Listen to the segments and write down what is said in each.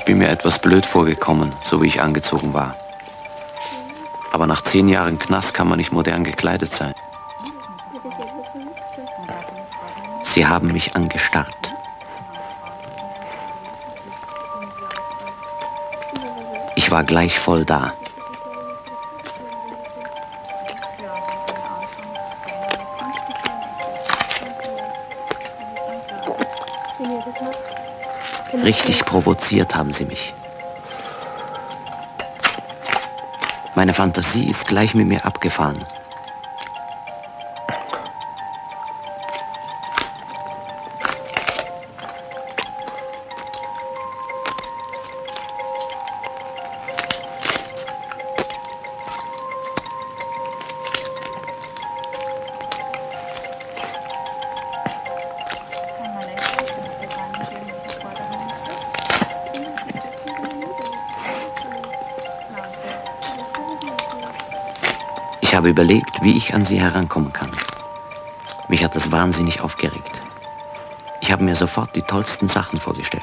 bin mir etwas blöd vorgekommen, so wie ich angezogen war. Aber nach 10 Jahren Knast kann man nicht modern gekleidet sein. Sie haben mich angestarrt. Ich war gleich voll da. Richtig provoziert haben sie mich. Meine Fantasie ist gleich mit mir abgefahren. Ich habe überlegt, wie ich an sie herankommen kann. Mich hat das wahnsinnig aufgeregt. Ich habe mir sofort die tollsten Sachen vorgestellt.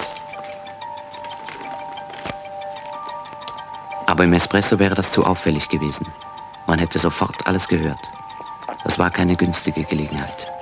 Aber im Espresso wäre das zu auffällig gewesen. Man hätte sofort alles gehört. Das war keine günstige Gelegenheit.